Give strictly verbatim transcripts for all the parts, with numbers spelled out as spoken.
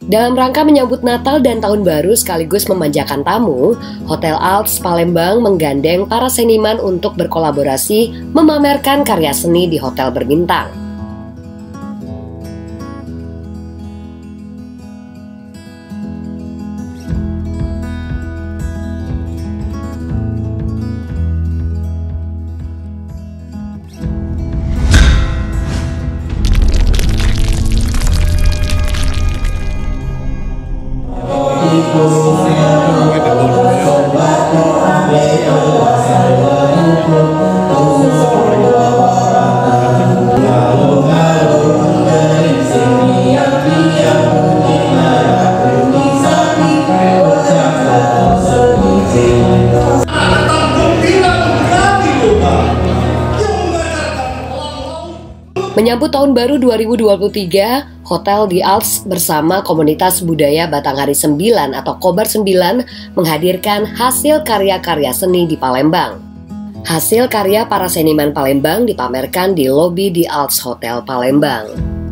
Dalam rangka menyambut Natal dan Tahun Baru sekaligus memanjakan tamu, Hotel Alps Palembang menggandeng para seniman untuk berkolaborasi memamerkan karya seni di hotel berbintang. Menyambut Tahun Baru dua ribu dua puluh tiga, Hotel di Alps bersama komunitas budaya Batanghari sembilan atau Kobar sembilan menghadirkan hasil karya-karya seni di Palembang. Hasil karya para seniman Palembang dipamerkan di lobi di Alps Hotel Palembang.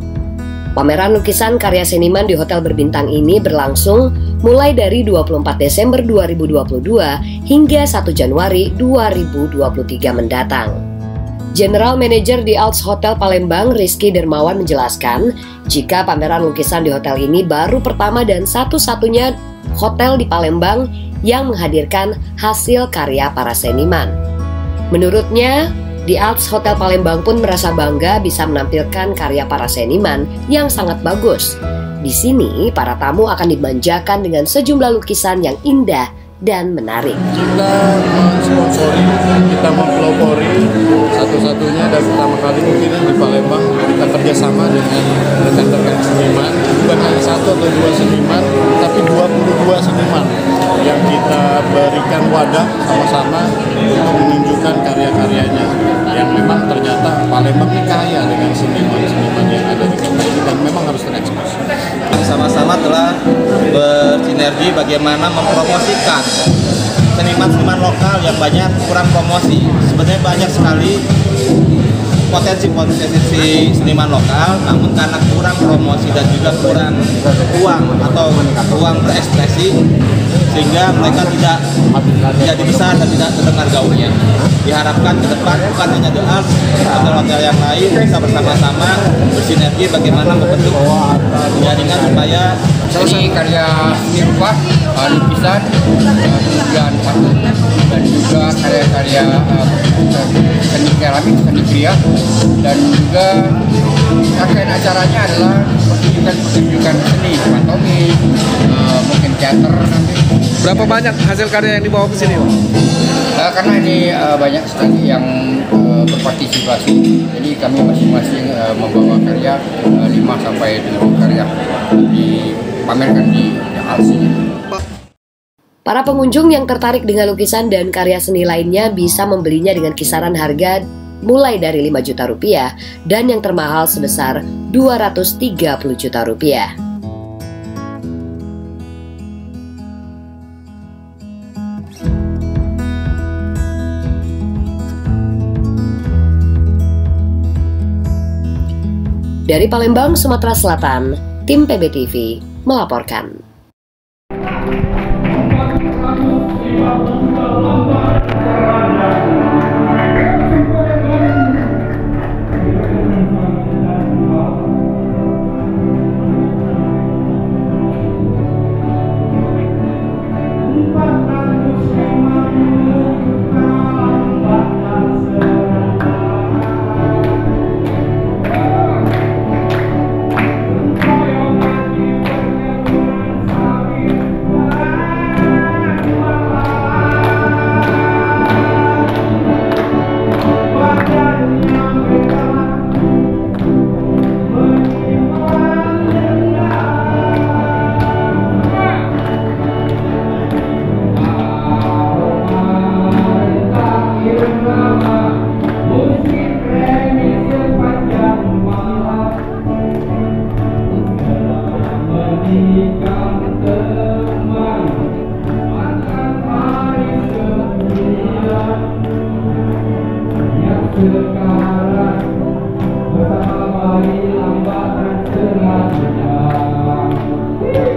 Pameran lukisan karya seniman di hotel berbintang ini berlangsung mulai dari dua puluh empat Desember dua ribu dua puluh dua hingga satu Januari dua ribu dua puluh tiga mendatang. General Manager di Alps Hotel Palembang, Rizky Dermawan menjelaskan, jika pameran lukisan di hotel ini baru pertama dan satu-satunya hotel di Palembang yang menghadirkan hasil karya para seniman. Menurutnya, di Alps Hotel Palembang pun merasa bangga bisa menampilkan karya para seniman yang sangat bagus. Di sini, para tamu akan dimanjakan dengan sejumlah lukisan yang indah dan menarik. Kita mensponsori, kita mempelopori satu-satunya dan pertama kali mungkin di Palembang kita kerjasama dengan rekan-rekan seniman, bukan hanya satu atau dua seniman, tapi dua puluh dua seniman yang kita berikan wadah sama-sama untuk menunjukkan karya-karyanya yang memang ternyata Palembang ini kaya dengan seniman-seniman yang ada di kota ini dan memang harus terekspos. Sama-sama telah bersinergi bagaimana mempromosikan seniman-seniman lokal yang banyak kurang promosi. Sebenarnya banyak sekali potensi-potensi seniman lokal, namun karena kurang promosi dan juga kurang uang atau uang berekspresi, sehingga mereka tidak jadi besar dan tidak terdengar gaungnya. Diharapkan ke depan bukan hanya The Alps, hotel-hotel yang lain bisa bersama-sama bersinergi bagaimana membentuk jaringan supaya ini karya seni rupa, uh, lukisan, uh, kemudian patung, dan juga karya-karya uh, seni keramik, seni kria, dan juga rangkaian acaranya adalah pertunjukan-pertunjukan seni, pantomim, uh, mungkin teater nanti. Berapa banyak hasil karya yang dibawa ke sini, Pak? Uh, karena ini uh, banyak sekali yang uh, berpartisipasi, jadi kami masing-masing uh, membawa karya uh, lima sampai tujuh karya dipamerkan di Alps ini. Para pengunjung yang tertarik dengan lukisan dan karya seni lainnya bisa membelinya dengan kisaran harga mulai dari lima juta rupiah dan yang termahal sebesar dua ratus tiga puluh juta rupiah. Dari Palembang, Sumatera Selatan, tim P B T V melaporkan. Sekarang bersama lambat dan sengaja.